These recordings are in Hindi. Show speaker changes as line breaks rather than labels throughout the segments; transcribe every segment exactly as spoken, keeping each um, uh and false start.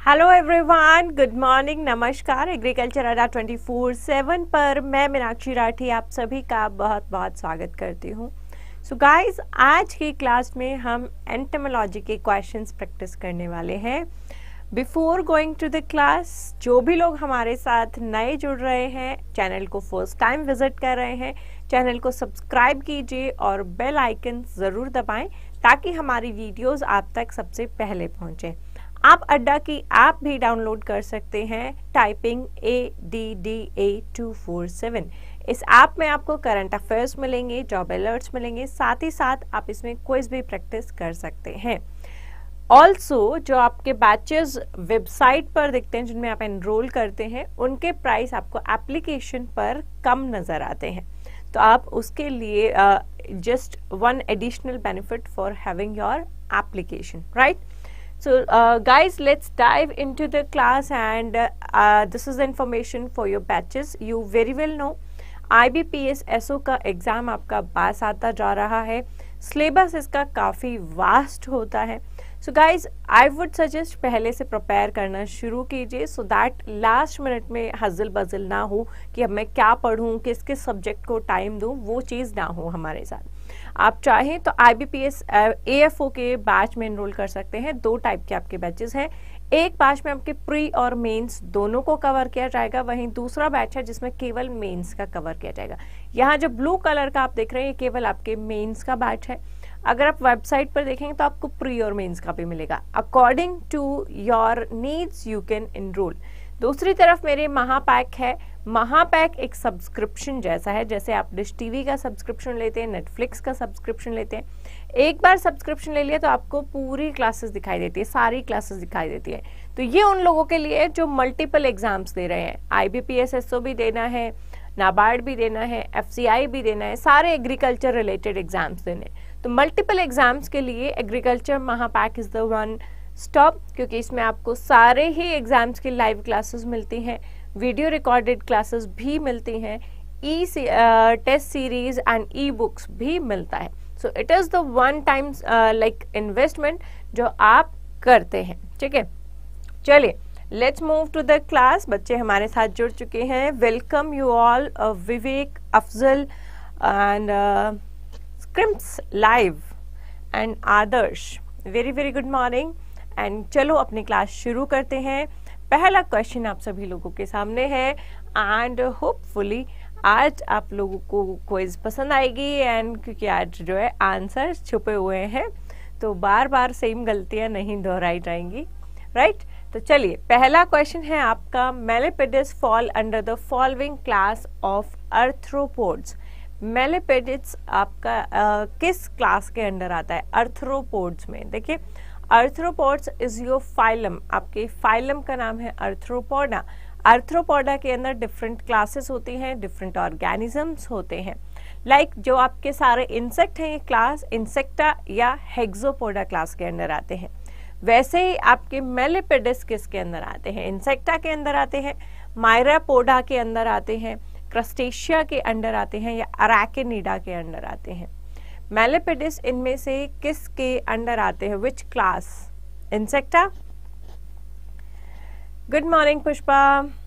हेलो एवरीवन, गुड मॉर्निंग, नमस्कार। Agriculture Adda twenty four seven पर मैं मीनाक्षी राठी आप सभी का बहुत बहुत स्वागत करती हूँ। सो गाइस, आज की क्लास में हम एंटोमोलॉजी के क्वेश्चंस प्रैक्टिस करने वाले हैं। Before going to the class, जो भी लोग हमारे साथ नए जुड़ रहे हैं, चैनल को फर्स्ट टाइम विजिट कर रहे हैं, चैनल को सब्सक्राइब कीजिए और बेल आइकन ज़रूर दबाएं ताकि हमारी वीडियोस आप तक सबसे पहले पहुंचें। आप अड्डा की ऐप भी डाउनलोड कर सकते हैं, typing A D D A two four seven. इस ऐप में आपको करंट अफेयर्स मिलेंगे, जॉब अलर्ट्स मिलेंगे, साथ ही साथ आप इसमें क्विज भी प्रैक्टिस कर सकते हैं। ऑल्सो जो आपके बैचेस वेबसाइट पर दिखते हैं, जिनमें आप एनरोल करते हैं, उनके प्राइस आपको एप्लीकेशन पर कम नज़र आते हैं। तो आप उसके लिए just one additional benefit for having your application, right? So uh, guys, let's dive into the class and uh, uh, this is the information for your batches. You very well know I B P S S O का एग्ज़ाम आपका पास आता जा रहा है। सिलेबस इसका काफ़ी वास्ट होता है। So guys, I would suggest पहले से प्रिपेयर करना शुरू कीजिए सो दैट लास्ट मिनट में हजल बजल ना हो कि अब मैं क्या पढ़ूँ, किस किस सब्जेक्ट को टाइम दूँ, वो चीज़ ना हो हमारे साथ। आप चाहें तो I B P S A F O के बैच में एनरोल कर सकते हैं। दो टाइप के आपके बैचेस हैं। एक बैच में आपके प्री और मेंस दोनों को कवर किया जाएगा, वहीं दूसरा बैच है जिसमें केवल मेंस का कवर किया जाएगा। यहाँ जो ब्लू कलर का आप देख रहे हैं, ये केवल आपके मेंस का बैच है। अगर आप वेबसाइट पर देखेंगे तो आपको प्री और मेंस का भी मिलेगा। According to your needs you can enrol. दूसरी तरफ मेरे महापैक है। महापैक एक सब्सक्रिप्शन जैसा है, जैसे आप डिश टीवी का सब्सक्रिप्शन लेते हैं, नेटफ्लिक्स का सब्सक्रिप्शन लेते हैं। एक बार सब्सक्रिप्शन ले लिया तो आपको पूरी क्लासेस दिखाई देती है, सारी क्लासेस दिखाई देती है। तो ये उन लोगों के लिए जो मल्टीपल एग्जाम्स दे रहे हैं, I B P S S O भी देना है, नाबार्ड भी देना है, एफ सी आई भी देना है, सारे एग्रीकल्चर रिलेटेड एग्जाम्स देने। तो मल्टीपल एग्जाम्स के लिए agriculture Mahapack is the one stop, क्योंकि इसमें आपको सारे ही एग्जाम्स की लाइव क्लासेस मिलती हैं, वीडियो रिकॉर्डेड क्लासेस भी मिलती हैं, e test series and e books भी मिलता है। So it is the one time like investment जो आप करते हैं। ठीक है, चलिए let's move to the class. बच्चे हमारे साथ जुड़ चुके हैं। Welcome you all, Vivek, Afzal and स्क्रिम्स live and Adarsh, very very good morning. And चलो अपनी क्लास शुरू करते हैं। पहला क्वेश्चन आप सभी लोगों के सामने है एंड होपफुली आज आप लोगों को क्विज पसंद आएगी। एंड क्योंकि आज जो है आंसर छुपे हुए हैं तो बार बार सेम गलतियां नहीं दोहराई जाएंगी, राइट? तो चलिए, पहला क्वेश्चन है आपका, millipedes fall under the following class of arthropods. Millipedes आपका uh, किस क्लास के अंडर आता है? आर्थ्रोपोड्स में। देखिए, आर्थ्रोपोड्स इज योर फाइलम। आपके फाइलम का नाम है आर्थ्रोपोडा। आर्थ्रोपोडा के अंदर डिफरेंट क्लासेस होती हैं, डिफरेंट ऑर्गेनिजम्स होते हैं। लाइक like जो आपके सारे इंसेक्ट हैं, ये क्लास इंसेक्टा या हेक्सोपोडा क्लास के अंदर आते हैं। वैसे ही आपके मेलिपेडिस किसके अंदर आते हैं? इंसेक्टा के अंदर आते हैं, मायरापोडा के अंदर आते हैं, क्रस्टेशिया के अंदर आते हैं, या अराकेनिडा के अंदर आते हैं। मेलिपेडिस इनमें से किसके अंडर आते हैं? Which class? Insecta? Good morning Pushpa.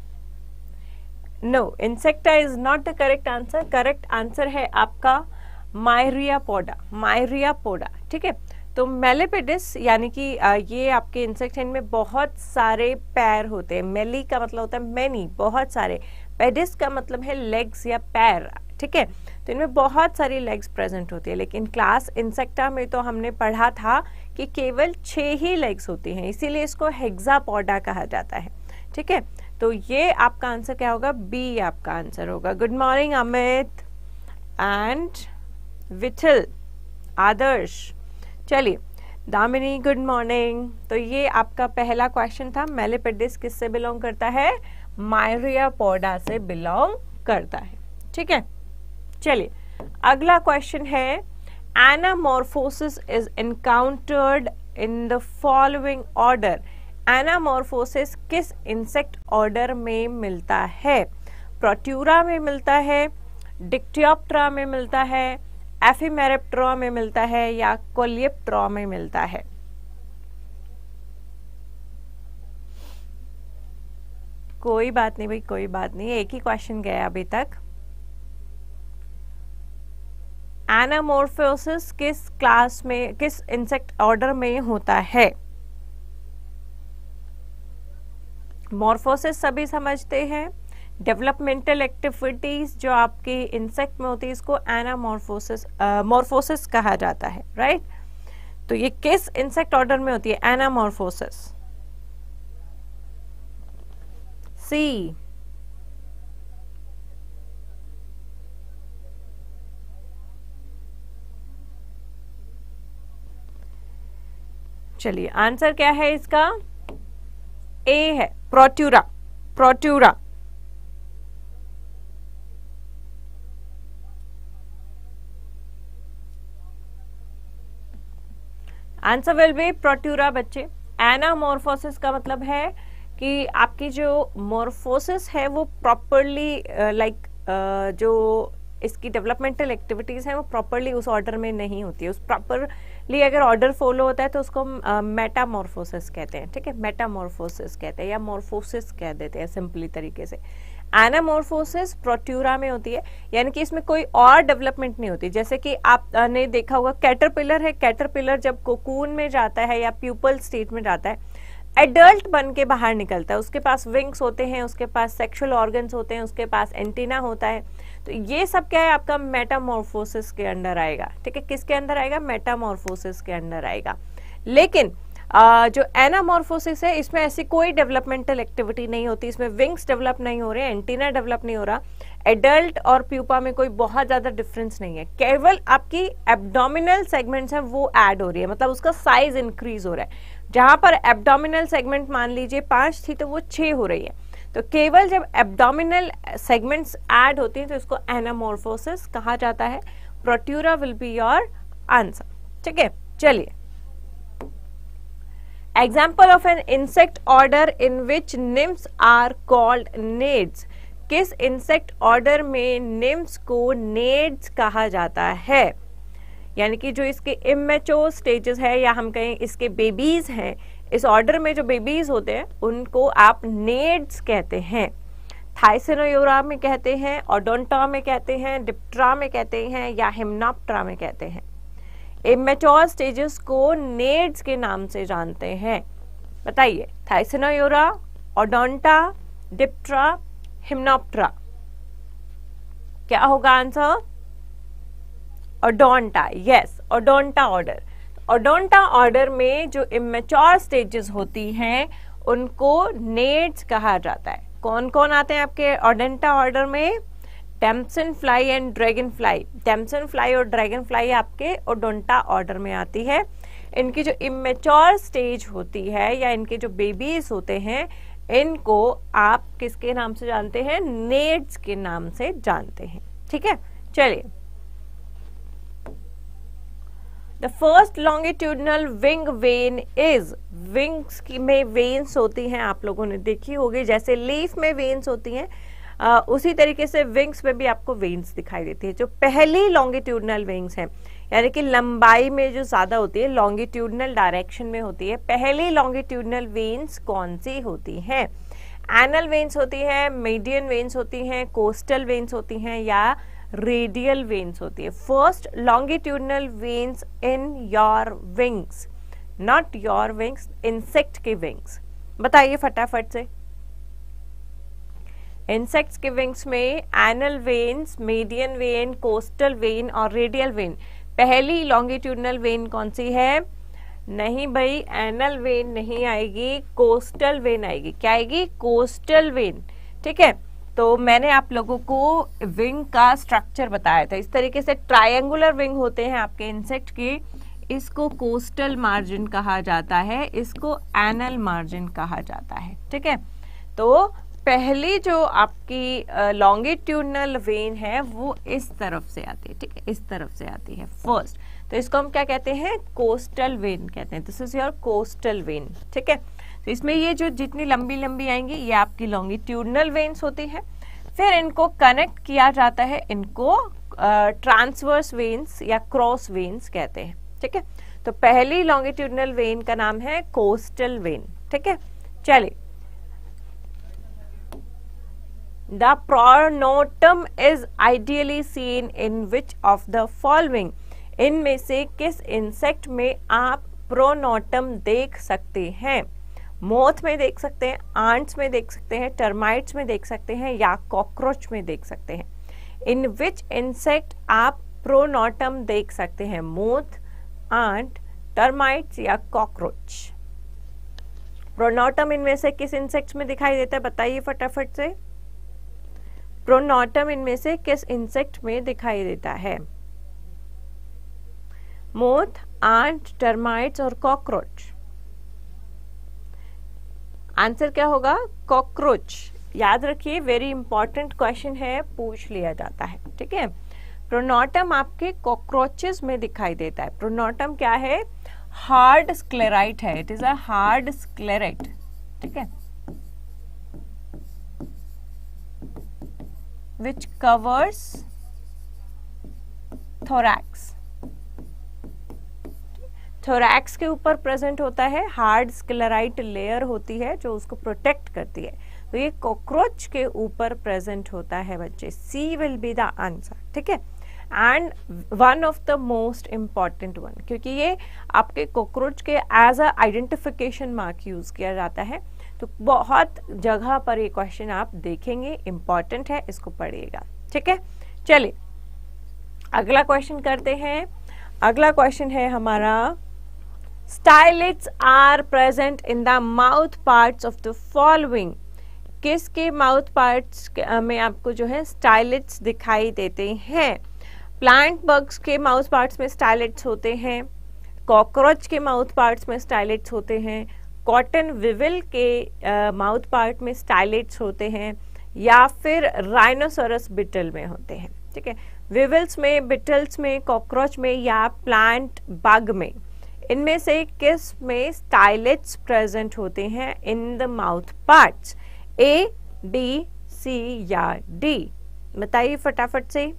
No, Insecta is not the correct answer. Correct answer है आपका मायरियापोडा। मायरियापोडा, ठीक है। तो मेलिपेडिस यानी कि ये आपके इंसेक्ट हैं, इनमें बहुत सारे पैर होते हैं। मेली का मतलब होता है मैनी, बहुत सारे। पेडिस का मतलब है लेग्स या पैर, ठीक है। तो इनमें बहुत सारी लेग्स प्रेजेंट होती है। लेकिन क्लास इंसेक्टा में तो हमने पढ़ा था कि केवल छह ही लेग्स होती हैं, इसीलिए इसको हेक्सापोडा कहा जाता है, ठीक है। तो ये आपका आंसर क्या होगा? बी आपका आंसर होगा। Good morning Amit and Vithal, Adarsh. चलिए दामिनी, गुड मॉर्निंग। तो ये आपका पहला क्वेश्चन था। मेलिपेडिस किससे बिलोंग करता है? मायरियापोडा से बिलोंग करता है, ठीक है। चलिए अगला क्वेश्चन है, anamorphosis is encountered in the following order. Anamorphosis किस इंसेक्ट ऑर्डर में मिलता है? प्रोट्यूरा में मिलता है, डिक्टियोप्टेरा में मिलता है, एफिमेरेप्टेरा में मिलता है, या कोलियोप्टेरा में मिलता है? कोई बात नहीं भाई, कोई बात नहीं, एक ही क्वेश्चन गया अभी तक। एनामॉर्फोसिस किस क्लास में, किस इंसेक्ट ऑर्डर में होता है? मॉर्फोसिस सभी समझते हैं, डेवलपमेंटल एक्टिविटीज जो आपकी इंसेक्ट में होती है इसको एनामॉर्फोसिस मॉर्फोसिस कहा जाता है, राइट। तो ये किस इंसेक्ट ऑर्डर में होती है एनामॉर्फोसिस? सी। चलिए आंसर क्या है इसका? ए है, Protura. Protura answer will be Protura बच्चे। एनामॉर्फोसिस का मतलब है कि आपकी जो मॉर्फोसिस है वो प्रॉपरली लाइक जो इसकी डेवलपमेंटल एक्टिविटीज है वो प्रॉपरली उस ऑर्डर में नहीं होती है। उस प्रॉपरली अगर ऑर्डर फॉलो होता है तो उसको मेटामॉर्फोसिस कहते हैं, ठीक है, मेटामॉर्फोसिस कहते हैं या मॉर्फोसिस कह देते हैं सिंपली तरीके से। एनामॉर्फोसिस प्रोट्यूरा में होती है, यानी कि इसमें कोई और डेवलपमेंट नहीं होती। जैसे कि आपने देखा होगा कैटरपिलर है, कैटरपिलर जब कोकून में जाता है या प्यूपल स्टेट में जाता है, एडल्ट बन के बाहर निकलता है, उसके पास विंग्स होते हैं, उसके पास सेक्सुअल ऑर्गन्स होते हैं, उसके पास एंटीना होता है। तो ये सब क्या है आपका मेटामॉर्फोसिस के अंडर आएगा, ठीक है, किसके अंदर आएगा? मेटामॉर्फोसिस के अंदर आएगा। लेकिन आ, जो एनामॉर्फोसिस है इसमें ऐसी कोई डेवलपमेंटल एक्टिविटी नहीं होती, इसमें विंग्स डेवलप नहीं हो रहे, एंटीना डेवलप नहीं हो रहा, एडल्ट और प्यूपा में कोई बहुत ज्यादा डिफरेंस नहीं है, केवल आपकी एब्डोमिनल सेगमेंट्स है वो ऐड हो रही है, मतलब उसका साइज इंक्रीज हो रहा है। जहां पर एब्डोमिनल सेगमेंट मान लीजिए पांच थी तो वो छह हो रही है। तो केवल जब एब्डोमिनल सेगमेंट्स ऐड होती हैं तो इसको एनामॉर्फोसिस कहा जाता है। Protura will be your answer, ठीक है। चलिए, example of an insect order in which nymphs are called naiads. किस इंसेक्ट ऑर्डर में निम्स को नेड्स कहा जाता है? यानी कि जो इसके इमेच्योर स्टेजेस है या हम कहें इसके बेबीज हैं, इस ऑर्डर में जो बेबीज होते हैं उनको आप नेड्स कहते हैं। थाइसिनोयूरा में कहते हैं, ओडोंटा में कहते हैं, डिप्टेरा में कहते हैं या हिम्नोप्टेरा में कहते हैं। इमेच्योर स्टेजेस को नेड्स के नाम से जानते हैं। बताइए, थाइसिनोयूरा, ओडोंटा, डिप्टेरा, हिम्नोप्टेरा, क्या होगा आंसर? Odonata. Yes, Odonata order. Odonata order में जो इमेच्योर स्टेजेस होती हैं उनको नेड्स कहा जाता है। कौन कौन आते हैं आपके ओडोंटा ऑर्डर में? Damselfly and dragonfly. Damselfly और ड्रैगन फ्लाई आपके ओडोंटा ऑर्डर में आती है। इनकी जो इमेच्योर स्टेज होती है या इनके जो बेबीज होते हैं इनको आप किसके नाम से जानते हैं? नेड्स के नाम से जानते हैं, ठीक है। चलिए, the first longitudinal wing vein is. Wings की में वेन्स होती हैं, आप लोगों ने देखी होगी, जैसे लीफ में वेन्स होती हैं आ, उसी तरीके से विंग्स में भी आपको वेन्स दिखाई देती है। जो पहली लॉन्गिट्यूडनल विंग्स हैं यानी कि लंबाई में जो ज्यादा होती है, लॉन्गिट्यूडनल डायरेक्शन में होती है, पहली लॉन्गिट्यूडनल वेन्स कौन सी होती हैं? एनल वेन्स होती है, मीडियन वेन्स होती हैं, कोस्टल वेन्स होती हैं या रेडियल वेन्स होती है। First longitudinal veins in your wings, not your wings, insect के विंग्स। बताइए फटाफट से। इंसेक्ट्स के विंग्स में anal veins, median vein, costal vein और रेडियल वेन। पहली लॉन्गिट्यूडनल वेन कौन सी है? नहीं भाई, एनल वेन नहीं आएगी, कोस्टल वेन आएगी। क्या आएगी? कोस्टल वेन, ठीक है। तो मैंने आप लोगों को विंग का स्ट्रक्चर बताया था, इस तरीके से ट्रायंगुलर विंग होते हैं आपके इंसेक्ट के। इसको कोस्टल मार्जिन कहा जाता है, इसको एनल मार्जिन कहा जाता है, ठीक है। तो पहली जो आपकी लॉन्गिट्यूडनल वेन है वो इस तरफ से आती है, ठीक है, इस तरफ से आती है फर्स्ट। तो इसको हम क्या कहते हैं? कोस्टल वेन कहते हैं। This is your costal vein, ठीक है। तो इसमें ये जो जितनी लंबी लंबी आएंगी ये आपकी लॉन्गिट्यूडनल वेन्स होती है। फिर इनको कनेक्ट किया जाता है, इनको ट्रांसवर्स वेन्स या क्रॉस वेन्स कहते हैं, ठीक है। तो पहली लॉन्गिट्यूडनल वेन का नाम है कोस्टल वेन, ठीक है। चलिए, the pronotum is ideally seen in which of the following, इनमें से किस इंसेक्ट में आप प्रोनोटम देख सकते हैं? मोथ में देख सकते हैं, आंट्स में देख सकते हैं, टर्माइट्स में देख सकते हैं, या कॉकरोच में देख सकते हैं। इन विच इंसेक्ट आप प्रोनोटम देख सकते हैं? मोथ, आंट, टर्माइट्स या कॉकरोच। प्रोनोटम इनमें से किस इंसेक्ट्स में दिखाई देता है? बताइए फटाफट से। प्रोनोटम इनमें से किस इंसेक्ट में दिखाई देता है? मोथ, आंट, टर्माइट्स और कॉकरोच। आंसर क्या होगा? कॉकरोच। याद रखिए, वेरी इंपॉर्टेंट क्वेश्चन है, पूछ लिया जाता है, ठीक है। प्रोनोटम आपके कॉकरोचेस में दिखाई देता है। प्रोनोटम क्या है? हार्ड स्क्लेराइट है, it is a hard sclerite, ठीक है, विच कवर्स थोरैक्स। थोरैक्स के ऊपर प्रेजेंट होता है, हार्ड स्क्लेराइट लेयर होती है जो उसको प्रोटेक्ट करती है। तो ये कॉकरोच के ऊपर प्रेजेंट होता है बच्चे। C will be the answer, ठीक है। And one of the most important one, क्योंकि ये आपके कॉकरोच के as a identification mark use किया जाता है। तो बहुत जगह पर ये क्वेश्चन आप देखेंगे, इंपॉर्टेंट है, इसको पढ़िएगा, ठीक है। चलिए अगला क्वेश्चन करते हैं। अगला क्वेश्चन है हमारा, stylets are present in the mouth parts of the following. किसके माउथ पार्ट्स में आपको जो है स्टाइलिट्स दिखाई देते हैं? प्लांट बग्स के माउथ पार्ट्स में स्टाइलिट्स होते हैं, कॉकरोच के माउथ पार्ट्स में स्टाइलिट्स होते हैं, कॉटन विविल के माउथ पार्ट में स्टाइलिट्स होते हैं, या फिर राइनोसोरस बिटल में होते हैं, ठीक है। विविल्स में, बिटल्स में, कॉकरोच में या प्लांट बग में, इनमें से किस में स्टाइलिट्स प्रेजेंट होते हैं in the mouth parts? A, B, C या डी? बताइए फटाफट से।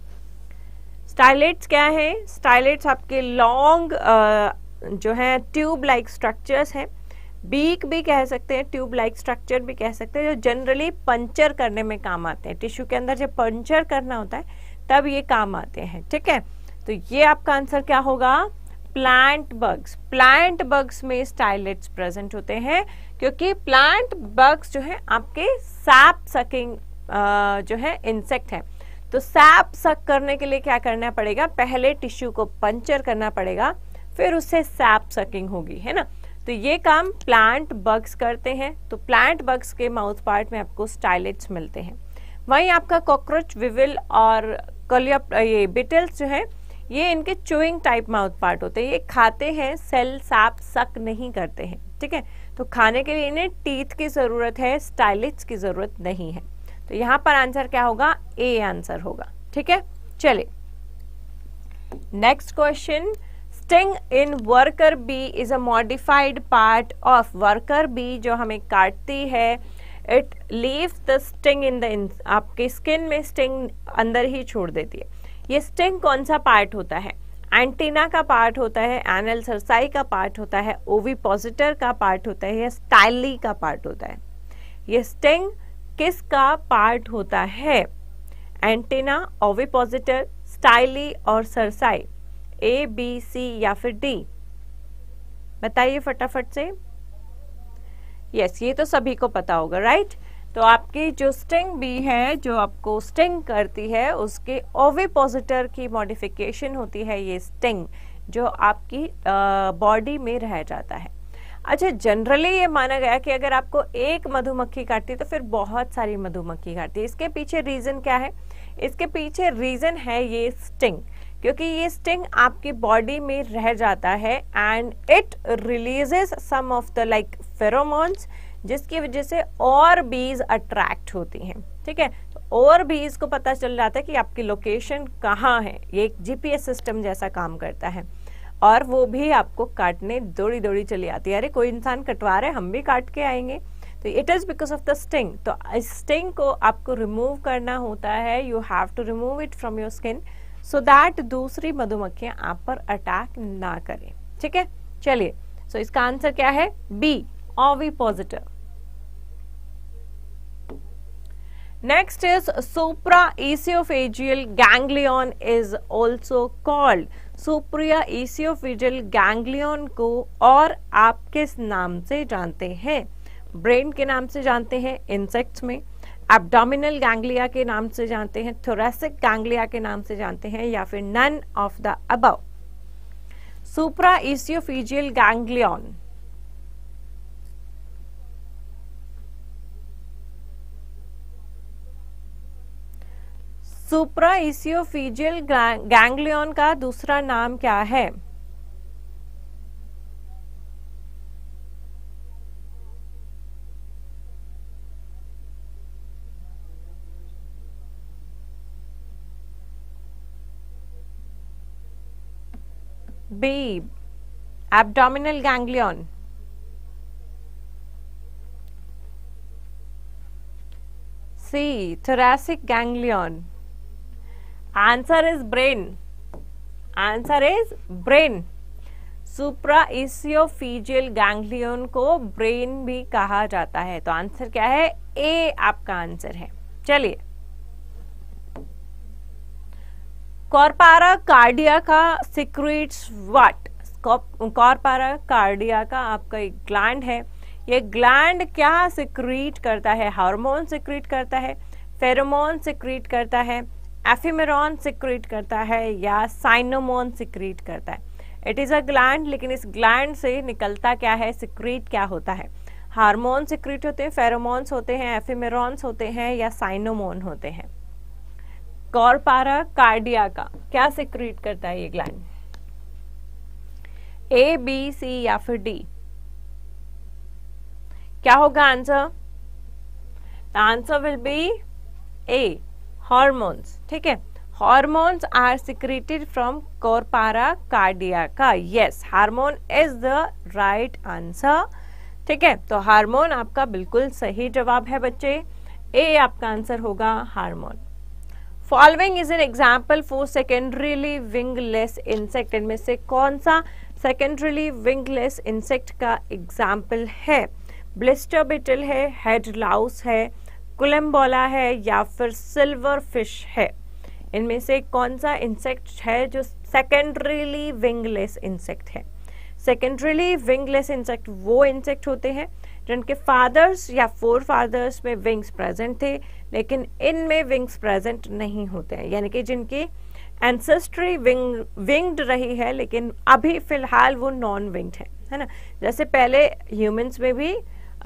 स्टाइलिट्स क्या है? स्टाइलिट्स आपके लॉन्ग जो है ट्यूब लाइक स्ट्रक्चर्स हैं, बीक भी कह सकते हैं, ट्यूब लाइक स्ट्रक्चर भी कह सकते हैं, जो जनरली पंचर करने में काम आते हैं। टिश्यू के अंदर जब पंचर करना होता है तब ये काम आते हैं, ठीक है। तो ये आपका आंसर क्या होगा? Plant bugs. प्लांट बग्स में स्टाइलिट्स प्रेजेंट होते हैं, क्योंकि प्लांट बग्स जो है आपके सैप सकिंग जो है इंसेक्ट है। तो सैप सक करने के लिए क्या करना पड़ेगा? पहले टिश्यू को पंचर करना पड़ेगा, फिर उससे सैप सकिंग होगी, है ना। तो ये काम प्लांट बग्स करते हैं। तो प्लांट बग्स के माउथ पार्ट में आपको स्टाइलिट्स मिलते हैं। वहीं आपका कॉकरोच, विविल और कलियप ये बिटल्स जो है, ये इनके चूइंग टाइप माउथ पार्ट होते हैं। ये खाते हैं, सेल सैप सक नहीं करते हैं, ठीक है। तो खाने के लिए इन्हें टीथ की जरूरत है, स्टाइलिट्स की जरूरत नहीं है। तो यहाँ पर आंसर क्या होगा? ए आंसर होगा, ठीक है। चलिए next question, sting in worker bee is a modified part of. Worker bee जो हमें काटती है, it leave the sting in the, आपके स्किन में स्टिंग अंदर ही छोड़ देती है। ये स्टिंग कौन सा पार्ट होता है? एंटीना का पार्ट होता है, एनल सरसाई का पार्ट होता है, ओविपोजिटर का पार्ट होता है, या स्टाइली का पार्ट होता है? ये स्टिंग किसका पार्ट होता है? एंटीना, ओविपोजिटर, स्टाइली और सरसाई। ए, बी, सी या फिर डी? बताइए फटाफट से। यस, ये तो सभी को पता होगा, राइट। तो आपकी जो स्टिंग बी है, जो आपको स्टिंग करती है, उसके ओविपोजिटर की मॉडिफिकेशन होती है ये स्टिंग, जो आपकी बॉडी में रह जाता है। अच्छा, जनरली ये माना गया कि अगर आपको एक मधुमक्खी काटती है तो फिर बहुत सारी मधुमक्खी काटती है। इसके पीछे रीजन क्या है? इसके पीछे रीजन है ये स्टिंग, क्योंकि ये स्टिंग आपकी बॉडी में रह जाता है and it releases some of the like pheromones, जिसकी वजह से और बीज अट्रैक्ट होती हैं, ठीक है। तो और बीज को पता चल जाता है कि आपकी लोकेशन कहाँ है। ये एक जीपीएस सिस्टम जैसा काम करता है, और वो भी आपको काटने दौड़ी दौड़ी चली आती है। अरे कोई इंसान कटवा रहे, हम भी काट के आएंगे। तो it is because of the sting. तो इस स्टिंग को आपको रिमूव करना होता है, you have to remove it from your skin so that दूसरी मधुमक्खियां आप पर अटैक ना करें, ठीक है। चलिए, सो इसका आंसर क्या है? B, ovipositor. Next is supraoesophageal ganglion is also called. Supraoesophageal ganglion को और आप किस नाम से जानते हैं? ब्रेन के नाम से जानते हैं इंसेक्ट्स में, एब्डोमिनल गैंग्लिया के नाम से जानते हैं, थोरैसिक गैंग्लिया के नाम से जानते हैं, या फिर none of the above. Supraoesophageal ganglion supraoesophageal ganglion का दूसरा नाम क्या है? B abdominal ganglion, C thoracic ganglion. Answer is brain. Answer is brain. सुप्राएसियोफेजियल गैंग्लियन को ब्रेन भी कहा जाता है। तो आंसर क्या है? ए आपका आंसर है। चलिए, कॉर्पोरा कार्डिया का सिक्रीट्स व्हाट? कॉर्पोरा कार्डिया का आपका एक ग्लैंड है, ये ग्लैंड क्या सिक्रीट करता है? हार्मोन सिक्रीट करता है, फेरोमोन सिक्रीट करता है, एफिमेरॉन सिक्रीट करता है, या साइनोमोन सिक्रीट करता है? इट इज अ ग्लैंड, लेकिन इस ग्लैंड से निकलता क्या है? सिक्रीट क्या होता है? हार्मोन सिक्रीट होते हैं, फेरोमोन्स होते हैं, एफिमेरॉन्स होते हैं, या साइनोमोन होते हैं? कॉर्पोरा कार्डिया का क्या सिक्रीट करता है ये ग्लैंड? ए, बी, सी या फिर डी? क्या होगा answer? The answer will be A, hormones. ठीक है, hormones are secreted from corpora cardiaca का। Yes, hormone is the right answer. ठीक है, तो हार्मोन आपका बिल्कुल सही जवाब है बच्चे, ए आपका आंसर होगा hormone. Following is an example for secondarily wingless insect. इनमें से कौन सा सेकेंडरीली विंगलेस इंसेक्ट का एग्जाम्पल है? ब्लिस्टर बिटल है, हेड लाउस है, कोलम्बोला है, या फिर सिल्वर फिश है? इनमें से कौन सा इंसेक्ट है जो सेकेंडरीली विंगलेस इंसेक्ट है? सेकेंडरीली विंगलेस इंसेक्ट वो इंसेक्ट होते हैं जिनके फादर्स या फोर फादर्स में विंग्स प्रेजेंट थे, लेकिन इनमें विंग्स प्रेजेंट नहीं होते हैं, यानी कि जिनकी एंसेस्ट्री विंग विंग्ड रही है, लेकिन अभी फिलहाल वो नॉन विंग्ड है, है ना? जैसे पहले ह्यूमंस में भी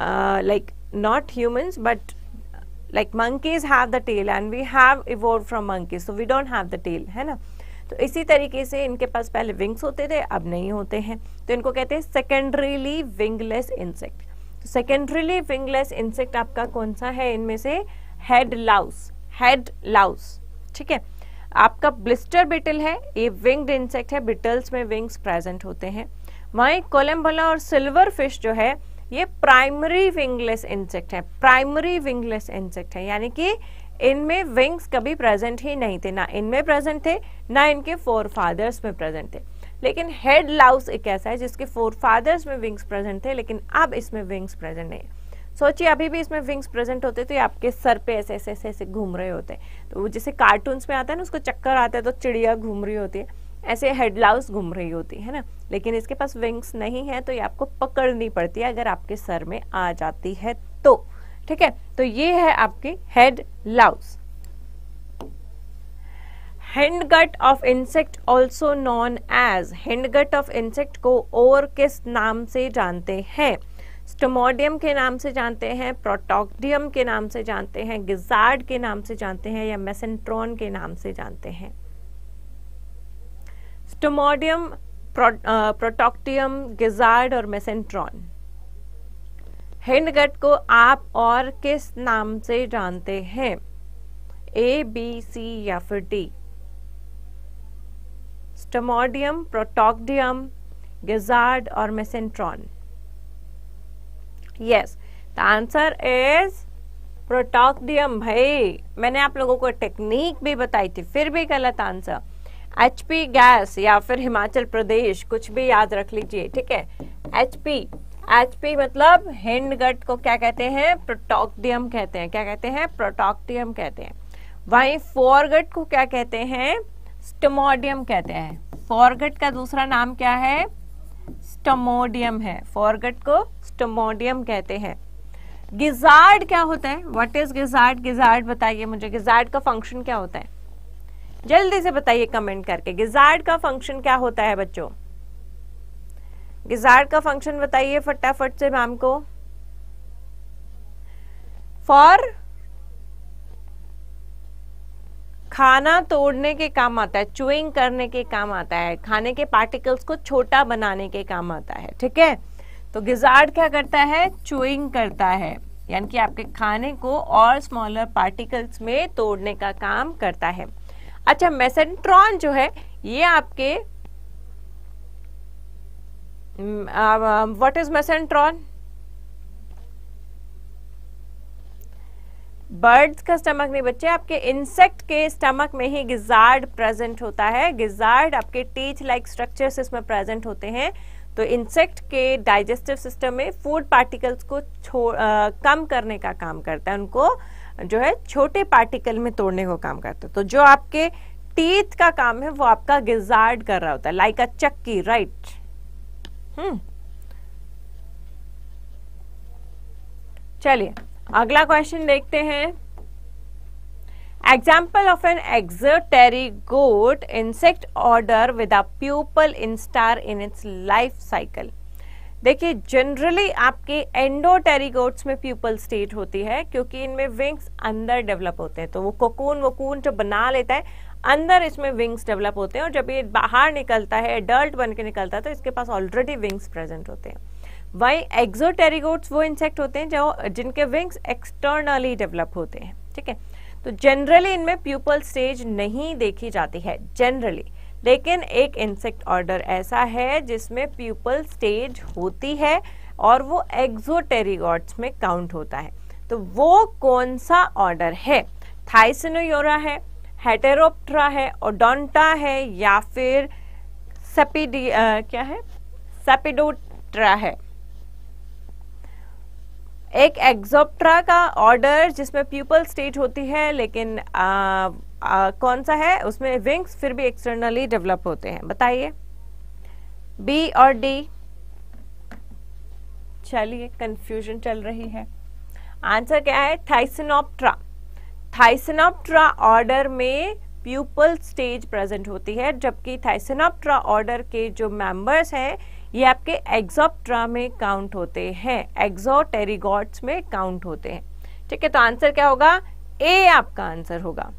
like not humans but like monkeys have the tail and we have evolved from monkeys, so we don't have the tail, है ना? तो इसी तरीके से इनके पास पहले विंग्स होते थे, अब नहीं होते हैं, तो इनको कहते हैं सेकेंडरीली विंगलेस इंसेक्ट। तो सेकेंडरीली विंगलेस इंसेक्ट आपका कौन सा है? इनमें से हेड लाउस, हेड लाउस। ठीक है, आपका ब्लिस्टर बिटल है, ये विंग्ड इंसेक्ट है, बिटल्स में विंग्स प्रेजेंट होते हैं। वहीं कोलम्बोला और सिल्वर फिश जो है ये प्राइमरी विंगलेस इंसेक्ट है, प्राइमरी विंगलेस इंसेक्ट है, यानी कि इनमें विंग्स कभी प्रेजेंट ही नहीं थे, ना इनमें प्रेजेंट थे ना इनके फोर फादर्स में प्रेजेंट थे। लेकिन हेड लाउस एक ऐसा है जिसके फोर फादर्स में विंग्स प्रेजेंट थे, लेकिन अब इसमें विंग्स प्रेजेंट नहीं है। सोचिए अभी भी इसमें विंग्स प्रेजेंट होते तो ये आपके सर पे ऐसे ऐसे ऐसे ऐसे घूम रहे होते, तो वो जैसे कार्टून्स में आता है ना, उसको चक्कर आता है तो चिड़िया घूम रही होती है, ऐसे हेड लाउस घूम रही होती है ना, लेकिन इसके पास विंग्स नहीं है, तो ये आपको पकड़नी पड़ती है अगर आपके सर में आ जाती है तो। ठीक है, तो ये है आपकी head louse. Hindgut of insect also known as, hindgut of insect को और किस नाम से जानते हैं? स्टोमोडियम के नाम से जानते हैं, प्रोटोक्टियम के नाम से जानते हैं, गिजार्ड के नाम से जानते हैं, या मेसेंट्रॉन के नाम से जानते हैं? स्टोमोडियम, प्रोटोक्टियम, गिजार्ड और मेसेंट्रॉन। हिंडगट को आप और किस नाम से जानते हैं? ए, बी, सी या फिर डी? स्टोमोडियम, प्रोटोक्टियम, गिजार्ड और mesenteron. Yes, the answer is proctodaeum. भाई मैंने आप लोगों को टेक्निक भी बताई थी, फिर भी गलत आंसर। एचपी गैस या फिर हिमाचल प्रदेश, कुछ भी याद रख लीजिए। ठीक है, एचपी एचपी मतलब हिंडगट को क्या कहते हैं? प्रोटॉक्टियम कहते हैं। क्या कहते हैं? प्रोटॉक्टियम कहते हैं। वहीं फोरगट को क्या कहते हैं? स्टमोडियम कहते हैं। फोरगट का दूसरा नाम क्या है? स्टमोडियम है। फोरगट को स्टमोडियम कहते हैं। गिजार्ड क्या होता है? What is gizzard? गिजार्ड बताइए मुझे, गिजार्ड का फंक्शन क्या होता है? जल्दी से बताइए कमेंट करके, गिजार्ड का फंक्शन क्या होता है बच्चों? गिजार्ड का फंक्शन बताइए फटाफट से मैम को। फॉर खाना तोड़ने के काम आता है, चुइंग करने के काम आता है, खाने के पार्टिकल्स को छोटा बनाने के काम आता है। ठीक है, तो गिजार्ड क्या करता है? चुइंग करता है, यानी कि आपके खाने को और स्मॉलर पार्टिकल्स में तोड़ने का काम करता है। अच्छा, मेसेंट्रॉन जो है ये आपके व्हाट इज मेसेंट्रॉन? बर्ड्स का स्टमक नहीं बच्चे, आपके इंसेक्ट के स्टमक में ही गिजार्ड प्रेजेंट होता है। गिजार्ड आपके टीथ लाइक स्ट्रक्चर्स इसमें प्रेजेंट होते हैं। तो इंसेक्ट के डाइजेस्टिव सिस्टम में फूड पार्टिकल्स को आ, कम करने का काम करता है, उनको जो है छोटे पार्टिकल में तोड़ने को काम करता है। तो जो आपके टीथ का काम है वो आपका गिजार्ड कर रहा होता है, लाइक अ चक्की, राइट। हम्म चलिए अगला क्वेश्चन देखते हैं। Example of an exopterygote insect order with a pupal instar in its life cycle. देखिए जनरली आपके एंडोटेरिगोट्स में प्यूपल स्टेज होती है, क्योंकि इनमें विंग्स अंदर डेवलप होते हैं। तो वो कोकून वकून जो बना लेता है, अंदर इसमें विंग्स डेवलप होते हैं, और जब ये बाहर निकलता है, एडल्ट बन के निकलता है, तो इसके पास ऑलरेडी विंग्स प्रेजेंट होते हैं। वही एक्सोटेरिगोट्स वो इंसेक्ट होते हैं जो जिनके विंग्स एक्सटर्नली डेवलप होते हैं। ठीक है, तो जनरली इनमें प्यूपल स्टेज नहीं देखी जाती है जनरली, लेकिन एक इंसेक्ट ऑर्डर ऐसा है जिसमें प्यूपल स्टेज होती है और वो एक्सोटेरिगोट्स में काउंट होता है। तो वो कौन सा ऑर्डर है? थाइसिनोयोरा है, हेटेरोप्टेरा है, ओडोंटा है, या फिर सेपिडी आ, क्या है सेपिडोप्टेरा है। एक एक्सोप्टेरा का ऑर्डर जिसमें प्यूपल स्टेज होती है, लेकिन आ, आ, कौन सा है? उसमें विंग्स फिर भी एक्सटर्नली डेवलप होते हैं। बताइए बी और डी। चलिए कंफ्यूजन चल रही है। आंसर क्या है? थाइसिनोप्टेरा। थाइसिनोप्टेरा ऑर्डर में प्यूपल स्टेज प्रेजेंट होती है, जबकि थाइसिनोप्टेरा ऑर्डर के जो मेंबर्स हैं ये आपके एक्सोप्टेरा में काउंट होते हैं, एक्सोटेरिगोट्स में काउंट होते हैं। ठीक है, तो आंसर क्या होगा? ए आपका आंसर होगा।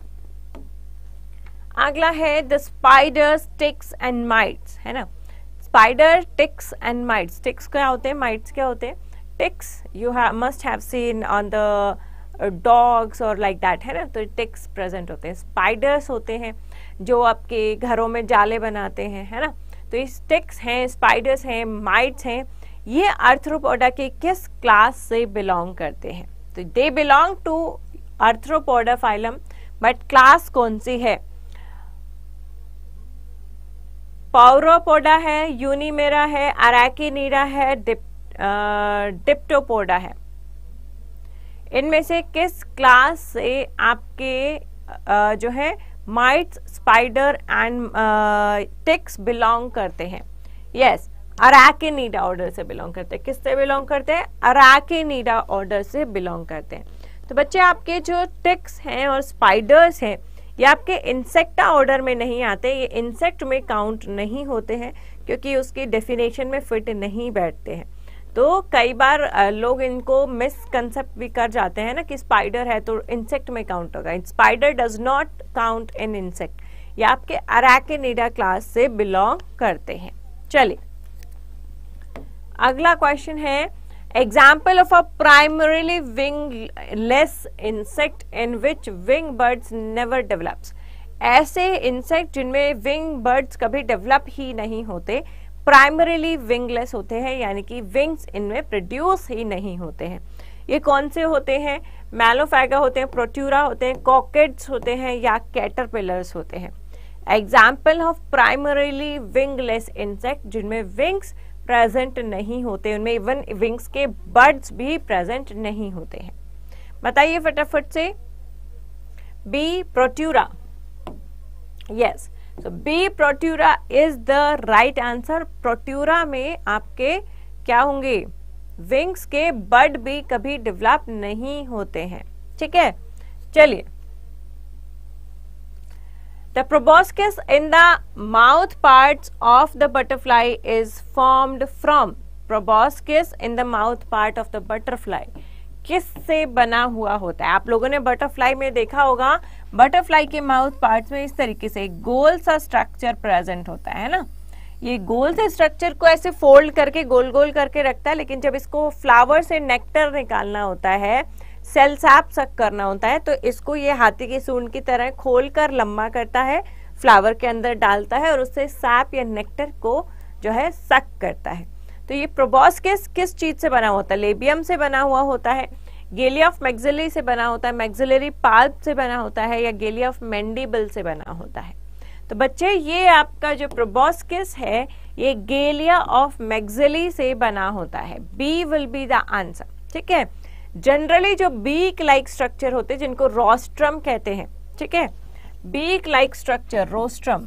अगला है the spiders, ticks and mites, है ना। Spider, ticks and mites. Ticks क्या होते हैं? माइट्स क्या होते हैं? Ticks you must have seen on the dogs और लाइक दैट, है ना। तो टिक्स प्रेजेंट होते हैं। स्पाइडर्स होते हैं जो आपके घरों में जाले बनाते हैं, है ना। तो ये टिक्स हैं, स्पाइडर्स हैं, माइट्स हैं, ये आर्थ्रोपोडा के किस क्लास से बिलोंग करते हैं? तो they belong to Arthropoda phylum, but class कौन सी है? पौरोपोडा है, यूनिमेरा है, अराकिनीडा है, डिप, डिप्टोपोडा है। इनमें से किस क्लास से आपके आ, जो है mites, spider and ticks belong करते हैं? यस, अराकिनीडा ऑर्डर से बिलोंग करते हैं। किससे बिलोंग करते हैं? अराकिनीडा ऑर्डर से बिलोंग करते हैं। तो बच्चे आपके जो टिक्स हैं और स्पाइडर्स हैं ये आपके इंसेक्टा ऑर्डर में नहीं आते, ये इंसेक्ट में काउंट नहीं होते हैं, क्योंकि उसकी डेफिनेशन में फिट नहीं बैठते हैं। तो कई बार लोग इनको मिसकंसेप्ट भी कर जाते हैं ना कि स्पाइडर है तो इंसेक्ट में काउंट होगा। Spider does not count in insect, ये आपके अराकिनीडा क्लास से बिलोंग करते हैं। चलिए अगला क्वेश्चन है, example of a primarily wingless insect in which wing buds never develops. ऐसे इंसेक्ट जिनमें विंग बर्ड्स कभी डेवलप ही नहीं होते, प्राइमरीली विंगलेस होते हैं, यानी कि विंग्स इनमें प्रोड्यूस ही नहीं होते हैं। ये कौन से होते हैं? मैलोफैगा होते हैं, प्रोट्यूरा होते हैं, कॉकेड्स होते हैं, या कैटरपिलर्स होते हैं। Example of primarily wingless insect जिनमें विंग्स प्रेजेंट नहीं होते, उनमें इवन विंग्स के बर्ड्स भी प्रेजेंट नहीं होते हैं। बताइए फटाफट से। B Protura, yes, so B Protura is the right answer. Protura में आपके क्या होंगे, विंग्स के बर्ड भी कभी डेवलप नहीं होते हैं। ठीक है, चलिए। The proboscis in the mouth parts of the butterfly is formed from, proboscis in the mouth part of the butterfly किससे बना हुआ होता है? आप लोगों ने बटरफ्लाई में देखा होगा, बटरफ्लाई के माउथ पार्ट्स में इस तरीके से एक गोल सा स्ट्रक्चर प्रेजेंट होता है ना। ये गोल से स्ट्रक्चर को ऐसे फोल्ड करके गोल गोल करके रखता है, लेकिन जब इसको फ्लावर से नेक्टर निकालना होता है, सेल सैप सक करना होता है, तो इसको ये हाथी की सूंड की तरह खोलकर लंबा करता है, फ्लावर के अंदर डालता है और उससे सैप या नेक्टर को जो है सक करता है। तो ये प्रोबॉस्किस किस चीज से बना होता है? लेबियम से बना हुआ होता है, गेलिया ऑफ मैक्सिलरी से बना होता है, मैक्सिलरी पाल्प से बना होता है, या गेलिया ऑफ मैंडिबल से बना होता है। तो बच्चे ये आपका जो प्रोबॉस्किस है ये गेलिया ऑफ मैक्सिलरी से बना होता है। B will be the answer. ठीक है, जनरली जो बीक लाइक स्ट्रक्चर होते हैं जिनको रोस्ट्रम कहते हैं, ठीक है, बीक लाइक स्ट्रक्चर रोस्ट्रम,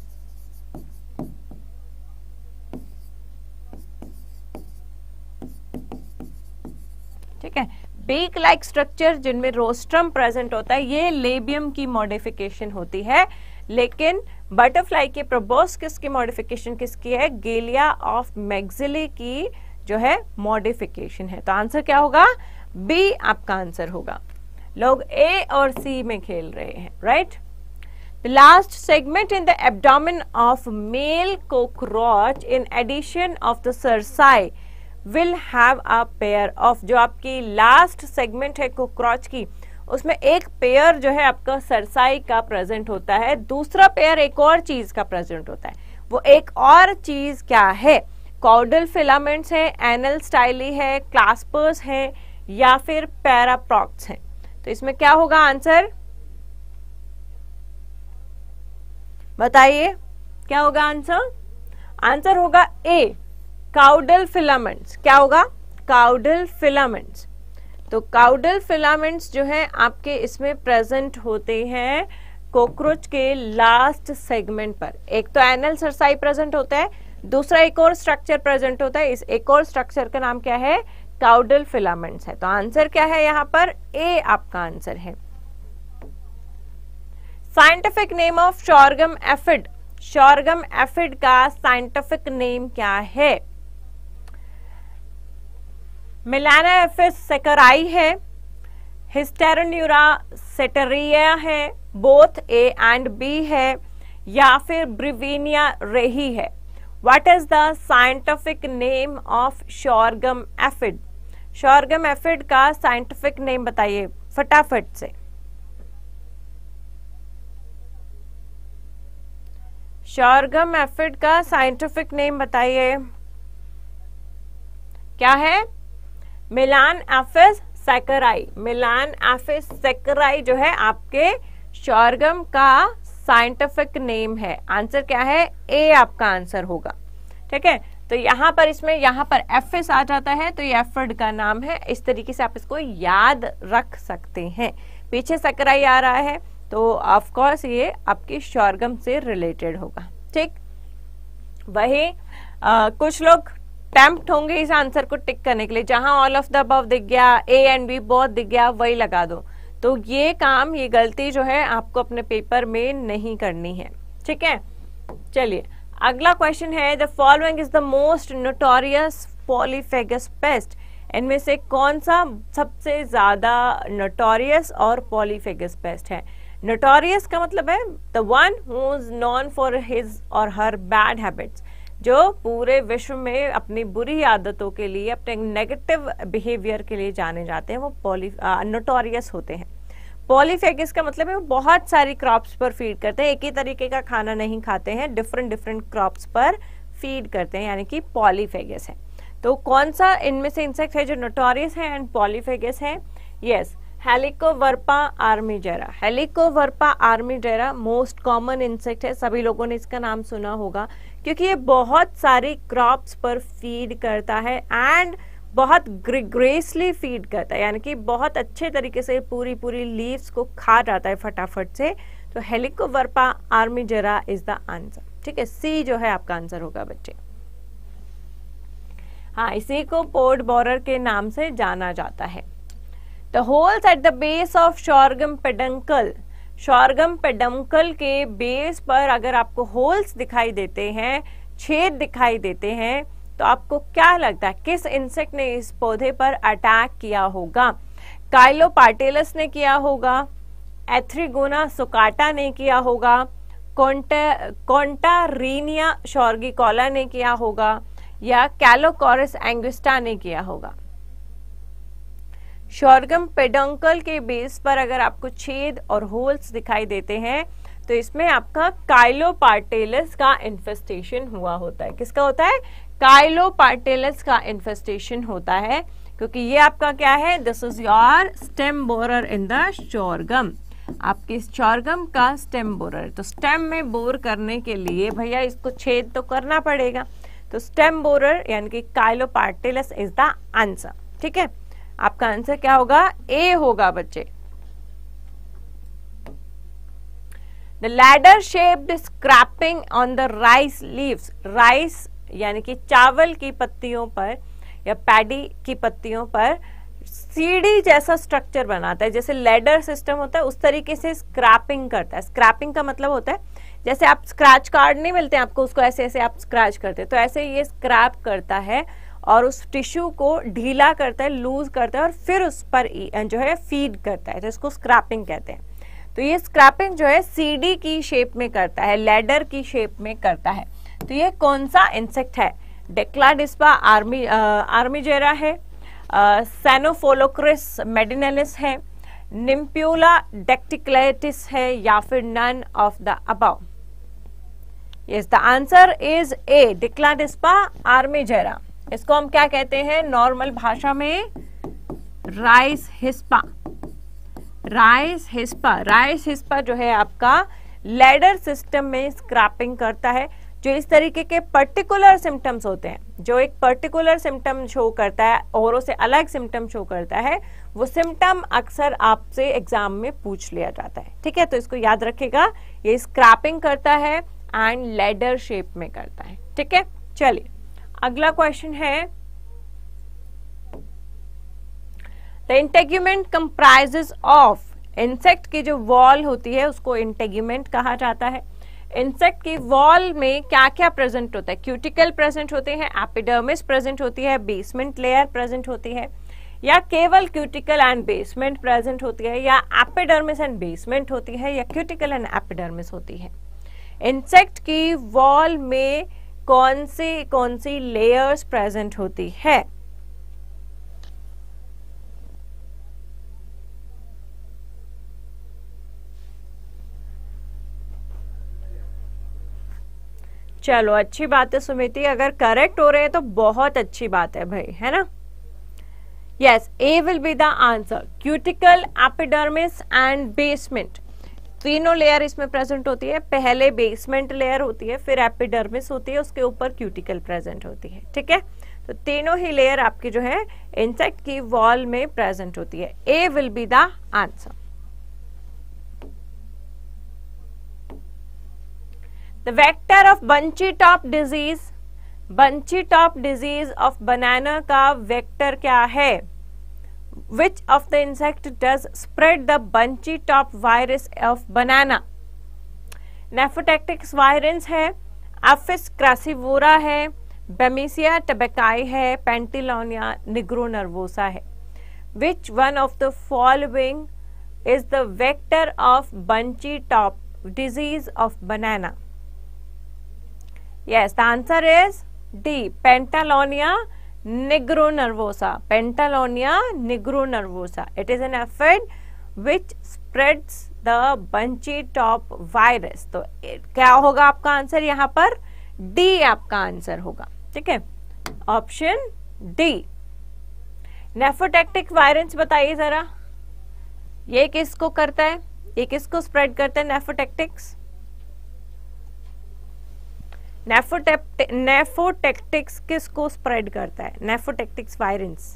ठीक है, बीक लाइक स्ट्रक्चर जिनमें रोस्ट्रम प्रेजेंट होता है, ये लेबियम की मॉडिफिकेशन होती है। लेकिन बटरफ्लाई के प्रोबॉस्किस की मॉडिफिकेशन किसकी है? गेलिया ऑफ मैक्सिलरी की जो है मॉडिफिकेशन है। तो आंसर क्या होगा? बी आपका आंसर होगा। लोग ए और सी में खेल रहे हैं, right. The last segment in the abdomen of male cockroach in addition of the cerci will have a pair of, जो आपकी लास्ट सेगमेंट है कोकरोच की, उसमें एक पेयर जो है आपका सरसाई का प्रेजेंट होता है, दूसरा पेयर एक और चीज का प्रेजेंट होता है। वो एक और चीज क्या है? कॉर्डल फिलामेंट्स है, एनल स्टाइली है, क्लास्पर्स है, या फिर पैराप्रॉक्स हैं। तो इसमें क्या होगा आंसर? बताइए क्या होगा आंसर? आंसर होगा ए, काउडल फिलामेंट्स। क्या होगा? Caudal filaments. तो काउडल फिलामेंट्स जो है आपके इसमें प्रेजेंट होते हैं कॉकरोच के लास्ट सेगमेंट पर। एक तो एनल सरसाई प्रेजेंट होता है, दूसरा एक और स्ट्रक्चर प्रेजेंट होता है। इस एक और स्ट्रक्चर का नाम क्या है? काउडल फिलामेंट्स है। तो आंसर क्या है यहाँ पर? ए आपका आंसर है। Scientific name of sorghum aphid, sorghum aphid का साइंटिफिक नेम क्या है? मेलानाएफिस सेकराई है, हिस्टेरोन्यूरा सेटेरिया है, बोथ ए एंड बी है, या फिर ब्रिविनिया रेही है। What is the scientific name of sorghum aphid? Sorghum aphid का साइंटिफिक नेम बताइए फटाफट से। शोरगम एफिड का साइंटिफिक नेम बताइए, क्या है? मेलानाएफिस सेकराई। मेलानाएफिस सेकराई जो है आपके शोरगम का साइंटिफिक नेम है। आंसर क्या है? ए आपका आंसर होगा। ठीक है, तो यहाँ पर इसमें यहाँ पर एफिस आ जाता है, तो ये एफिड का नाम है। इस तरीके से आप इसको याद रख सकते हैं। पीछे सेकराई आ रहा है तो ऑफ कोर्स ये आपकी शोरगम से रिलेटेड होगा। ठीक, वही आ, कुछ लोग टेम्प्ट होंगे इस आंसर को टिक करने के लिए, जहां ऑल ऑफ द अबव दिख गया, ए एंड बी बहुत दिख गया, वही लगा दो। तो ये काम, ये गलती जो है आपको अपने पेपर में नहीं करनी है। ठीक है, चलिए अगला क्वेश्चन है, the following is the most notorious polyphagous pest. इनमें से कौन सा सबसे ज्यादा नोटोरियस और पॉलीफेगस पेस्ट है? नोटोरियस का मतलब है the one who is known for his और हर बैड हैबिट्स, जो पूरे विश्व में अपनी बुरी आदतों के लिए, अपने नेगेटिव बिहेवियर के लिए जाने जाते हैं, वो पॉली नोटोरियस होते हैं। पॉलीफेगस का मतलब है वो बहुत सारी क्रॉप्स पर फीड करते हैं, एक ही तरीके का खाना नहीं खाते हैं, डिफरेंट डिफरेंट क्रॉप्स पर फीड करते हैं, यानी कि पॉलीफेगस है। तो कौन सा इनमें से इंसेक्ट है जो नोटोरियस है एंड पॉलीफेगस है? Yes, Helicoverpa armigera. Helicoverpa armigera most common insect है, सभी लोगों ने इसका नाम सुना होगा क्योंकि ये बहुत सारी क्रॉप्स पर फीड करता है एंड बहुत ग्रेसली फीड करता है, यानी कि बहुत अच्छे तरीके से पूरी पूरी लीव्स को खा जाता है फटाफट से। तो Helicoverpa armigera is the answer. ठीक है, सी जो है आपका आंसर होगा बच्चे। हाँ, इसी को पोड बोरर के नाम से जाना जाता है। The holes at the base of sorghum peduncle. Sorghum peduncle के बेस पर अगर आपको होल्स दिखाई देते हैं, छेद दिखाई देते हैं, तो आपको क्या लगता है किस इंसेक्ट ने इस पौधे पर अटैक किया होगा? काइलोपार्टेलस ने किया होगा, एथ्रिगोना सुकाटा ने किया होगा, कॉन्टारीनिया शॉर्गिकोला ने किया होगा, या कैलोकोरस एंगुस्टा ने किया होगा? शोरगम पेडंकल के बेस पर अगर आपको छेद और होल्स दिखाई देते हैं तो इसमें आपका काइलोपार्टेलस का इन्फेस्टेशन हुआ होता है। किसका होता है? काइलोपार्टेलस का इन्फेस्टेशन होता है, क्योंकि ये आपका क्या है? This is your stem borer in the sorghum. आपके शोरगम का स्टेम बोरर, तो स्टेम में बोर करने के लिए भैया इसको छेद तो करना पड़ेगा, तो स्टेम बोरर यानी कि काइलोपार्टेलस इज द आंसर। ठीक है, आपका आंसर क्या होगा? ए होगा बच्चे। The ladder shaped scraping on the rice leaves. Rice यानी कि चावल की पत्तियों पर या पैडी की पत्तियों पर सीढ़ी जैसा स्ट्रक्चर बनाता है, जैसे लैडर सिस्टम होता है उस तरीके से स्क्रैपिंग करता है। स्क्रैपिंग का मतलब होता है जैसे आप स्क्रैच कार्ड नहीं मिलते आपको, उसको ऐसे ऐसे आप स्क्रैच करते हैं, तो ऐसे ये स्क्रैप करता है और उस टिश्यू को ढीला करता है, लूज करता है और फिर उस पर जो है फीड करता है, तो इसको स्क्रैपिंग कहते हैं। तो ये स्क्रैपिंग जो है सीडी की शेप में करता है, लैडर की शेप में करता है। तो ये कौन सा इंसेक्ट है? डेक्लाडिस्पा आर्मी आर्मीजेरा है, सैनोफोलोक्रस मेडिनेलिस है, निम्प्यूला डेक्टिक्लेटिस है, या फिर none of the above? Yes, the answer is A, Dicladispa armigera. इसको हम क्या कहते हैं नॉर्मल भाषा में? Rice hispa. Rice hispa rice hispa जो है आपका लैडर सिस्टम में स्क्रैपिंग करता है। जो इस तरीके के पर्टिकुलर सिम्टम्स होते हैं, जो एक पर्टिकुलर सिम्टम शो करता है औरों से अलग सिम्टम शो करता है, वो सिम्टम अक्सर आपसे एग्जाम में पूछ लिया जाता है। ठीक है, तो इसको याद रखिएगा, ये स्क्रैपिंग करता है एंड लैडर शेप में करता है। ठीक है, चलिए अगला क्वेश्चन है, the integument comprises of. Insect की जो वॉल होती है उसको इंटेग्यूमेंट कहा जाता है। इंसेक्ट की वॉल में क्या क्या प्रेजेंट होता है? क्यूटिकल प्रेजेंट होते हैं, एपिडर्मिस प्रेजेंट होती है, बेसमेंट लेयर प्रेजेंट होती है, या केवल क्यूटिकल एंड बेसमेंट प्रेजेंट होती है, या एपिडर्मिस एंड बेसमेंट होती है, या क्यूटिकल एंड एपिडर्मिस होती है? इंसेक्ट की वॉल में कौन सी कौन सी लेयर्स प्रेजेंट होती है? चलो अच्छी बात है सुमिति, अगर करेक्ट हो रहे हैं तो बहुत अच्छी बात है भाई, है ना? Yes, A will be the answer. Cuticle, epidermis and basement, तीनों लेयर इसमें प्रेजेंट होती है। पहले बेसमेंट लेयर होती है, फिर एपिडर्मिस होती है, उसके ऊपर क्यूटिकल प्रेजेंट होती है। ठीक है, तो तीनों ही लेयर आपकी जो है इंसेक्ट की वॉल में प्रेजेंट होती है। A will be the answer. The vector of bunchy top disease, bunchy top disease of banana का vector क्या है? Which of the insect does spread the bunchy top virus of banana? Nephrotic virens है, Apis crassivora है, Bemisia tabaci है, Pantilonia nigronervosa है। Which one of the following is the vector of bunchy top disease of banana? Yes, the answer is D, Pantalonia nigronervosa. Pantalonia nigronervosa. It is an aphid which spreads the bunchy top virus. तो क्या होगा आपका आंसर यहाँ पर? D आपका आंसर होगा। ठीक है, ऑप्शन डी। नेफ्रोटेक्टिक वायरेंस बताइए जरा। ये किसको करता है, ये किसको स्प्रेड करता है, नेफोटेक्टिक्स। नेफोटेक्टिक्स किसको स्प्रेड करता है, Nephotettix virescens.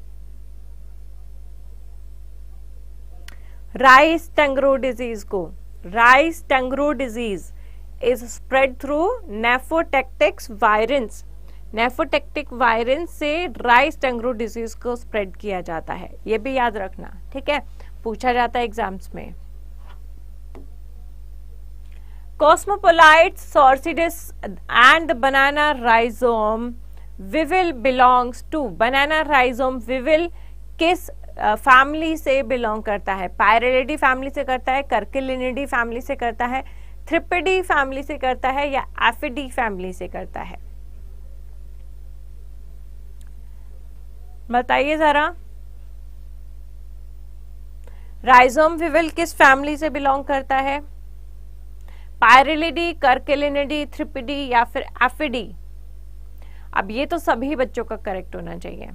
Rice tungro disease को, rice tungro disease is spread through Nephotettix virescens. Nephotettix virescens से राइस टंगरो डिजीज को स्प्रेड किया जाता है, ये भी याद रखना, ठीक है, पूछा जाता है एग्जाम्स में। Cosmopolite Sorcidus and the banana rhizome weevil belongs to, banana rhizome weevil किस फैमिली uh, से बिलोंग करता है, पायरेलिडी फैमिली से करता है, कर्किलिनिडी फैमिली से करता है, थ्रिपिडी फैमिली से करता है, या एफिडी फैमिली से करता है, बताइए जरा। राइजोम विविल किस फैमिली से बिलोंग करता है, पायरेलिडी, कर्किलिनिडी, थ्रिपिडी या फिर एफिडी। अब ये तो सभी बच्चों का करेक्ट होना चाहिए।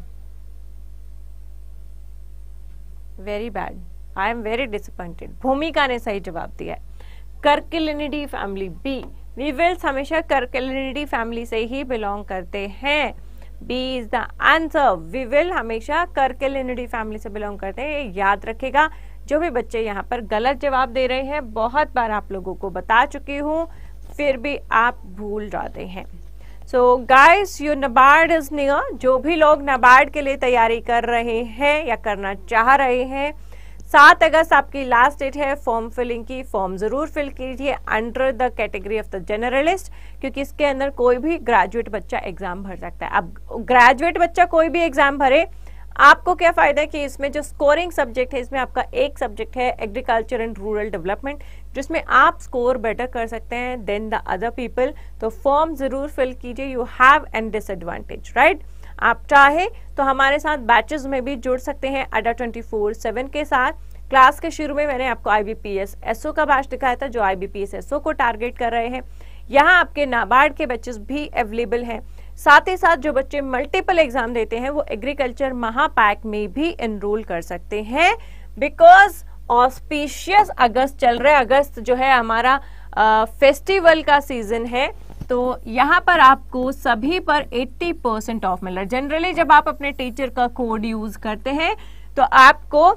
Very bad, I am very disappointed. Bhumika ने सही जवाब दिया है, कर्किलिनिडी फैमिली, बी। वीविल्स हमेशा कर्किलिनिडी फैमिली से ही बिलोंग करते हैं, B is the answer. Weevil हमेशा कर्किलिनिडी फैमिली से बिलोंग करते हैं, याद रखेगा। जो भी बच्चे यहाँ पर गलत जवाब दे रहे हैं, बहुत बार आप लोगों को बता चुकी हूँ, फिर भी आप भूल जाते हैं। So guys, your NABARD is near. जो भी लोग नाबार्ड के लिए तैयारी कर रहे हैं या करना चाह रहे हैं, सात अगस्त आपकी लास्ट डेट है फॉर्म फिलिंग की। फॉर्म जरूर फिल कीजिए under the category of the generalist, क्योंकि इसके अंदर कोई भी ग्रेजुएट बच्चा एग्जाम भर सकता है। अब ग्रेजुएट बच्चा कोई भी एग्जाम भरे, आपको क्या फायदा है कि इसमें जो स्कोरिंग सब्जेक्ट है, इसमें आपका एक सब्जेक्ट है एग्रीकल्चर एंड रूरल डेवलपमेंट, जिसमें आप स्कोर बेटर कर सकते हैं देन द अदर पीपल। तो फॉर्म जरूर फिल कीजिए, you have an disadvantage, right. आप चाहे तो हमारे साथ बैचेस में भी जुड़ सकते हैं अड्डा ट्वेंटी फोर सेवन के साथ। क्लास के शुरू में मैंने आपको आईबीपीएस एसओ का बैच दिखाया था, जो आईबीपीएस एसओ को टारगेट कर रहे हैं। यहाँ आपके नाबार्ड के बैचेस भी अवेलेबल हैं। साथ ही साथ जो बच्चे मल्टीपल एग्जाम देते हैं, वो एग्रीकल्चर महापैक में भी एनरोल कर सकते हैं, बिकॉज ऑस्पिशियस अगस्त चल रहा है। अगस्त जो है हमारा फेस्टिवल का सीजन है, तो यहाँ पर आपको सभी पर अस्सी परसेंट ऑफ मिल रहा है। जनरली जब आप अपने टीचर का कोड यूज करते हैं तो आपको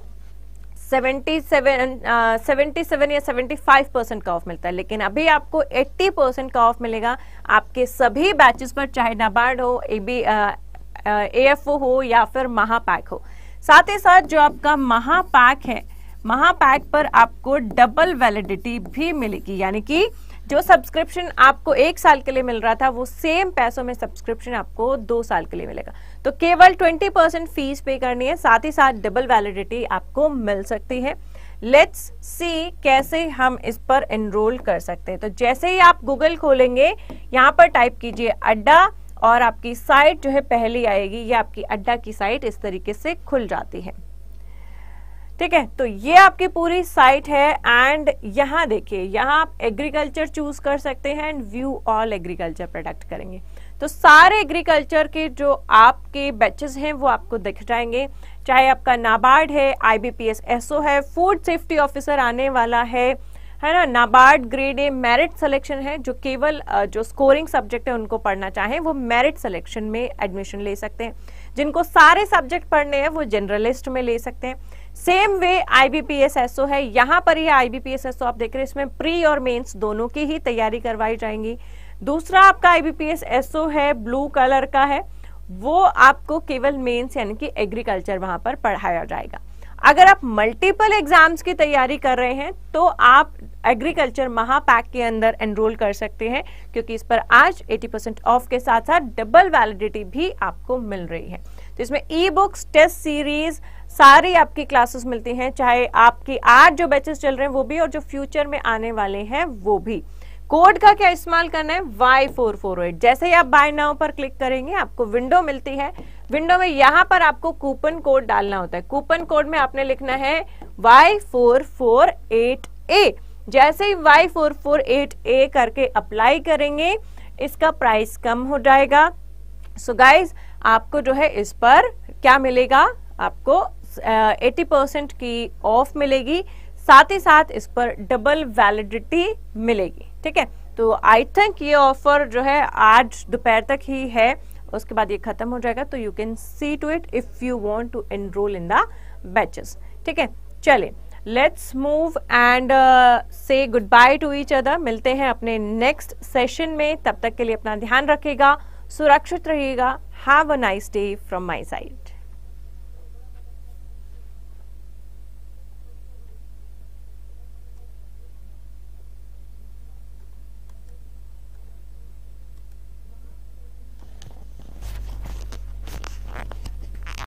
सतहत्तर या पचहत्तर परसेंट का ऑफ मिलता है, लेकिन अभी आपको अस्सी परसेंट का ऑफ मिलेगा आपके सभी बैचेस पर, चाहे नाबार्ड हो, एबी एएफओ हो या फिर महापैक हो। साथ ही साथ जो आपका महापैक है, महापैक पर आपको डबल वैलिडिटी भी मिलेगी, यानी कि जो सब्सक्रिप्शन आपको एक साल के लिए मिल रहा था, वो सेम पैसों में सब्सक्रिप्शन आपको दो साल के लिए मिलेगा। तो केवल बीस परसेंट फीस पे करनी है, साथ ही साथ डबल वैलिडिटी आपको मिल सकती है। लेट्स सी कैसे हम इस पर एनरोल कर सकते हैं। तो जैसे ही आप गूगल खोलेंगे, यहाँ पर टाइप कीजिए अड्डा, और आपकी साइट जो है पहली आएगी। ये आपकी अड्डा की साइट इस तरीके से खुल जाती है, ठीक है। तो ये आपकी पूरी साइट है, एंड यहाँ देखिए, यहाँ आप एग्रीकल्चर चूज कर सकते हैं and view all agriculture product करेंगे। तो सारे एग्रीकल्चर के जो आपके बैचेस हैं वो आपको दिख जाएंगे, चाहे आपका नाबार्ड है, आईबीपीएस एसओ है, फूड सेफ्टी ऑफिसर आने वाला है, है ना, NABARD grade A merit selection है, जो केवल जो स्कोरिंग सब्जेक्ट है उनको पढ़ना चाहें वो मेरिट सिलेक्शन में एडमिशन ले सकते हैं। जिनको सारे सब्जेक्ट पढ़ने हैं वो जनरलिस्ट में ले सकते हैं। सेम वे आईबीपीएस एसओ है, यहाँ पर ये आईबीपीएस एसओ आप देख रहे हैं, इसमें प्री और मेंस दोनों की ही तैयारी करवाई जाएंगी। दूसरा आपका आईबीपीएस एसओ है, ब्लू कलर का है, वो आपको केवल मेंस यानी कि एग्रीकल्चर वहां पर पढ़ाया जाएगा। अगर आप मल्टीपल एग्जाम्स की तैयारी कर रहे हैं तो आप एग्रीकल्चर महापैक के अंदर एनरोल कर सकते हैं, क्योंकि इस पर आज अस्सी परसेंट ऑफ के साथ साथ डबल वैलिडिटी भी आपको मिल रही है। तो इसमें ई बुक्स, टेस्ट सीरीज, सारी आपकी क्लासेस मिलती हैं, चाहे आपकी आज जो बैचेस चल रहे हैं वो भी, और जो फ्यूचर में आने वाले हैं वो भी। कोड का क्या इस्तेमाल करना है, वाई फोर फोर एट। जैसे ही आप बाय नाउ पर क्लिक करेंगे आपको विंडो मिलती है। विंडो में यहाँ पर आपको कूपन कोड डालना होता है। कूपन कोड में आपने लिखना है Y four four eight A. जैसे ही Y four four eight A करके अप्लाई करेंगे, इसका प्राइस कम हो जाएगा। सो गाइज, आपको जो है इस पर क्या मिलेगा, आपको एटी परसेंट की ऑफ मिलेगी, साथ ही साथ इस पर डबल वैलिडिटी मिलेगी। ठीक है, तो आई थिंक ये ऑफर जो है आज दोपहर तक ही है, उसके बाद ये खत्म हो जाएगा। तो you can see to it if you want to enrol in the batches. ठीक है, चलिए let's move and say goodbye to each other. मिलते हैं अपने नेक्स्ट सेशन में, तब तक के लिए अपना ध्यान रखिएगा, सुरक्षित रहिएगा। Have a nice day from my side.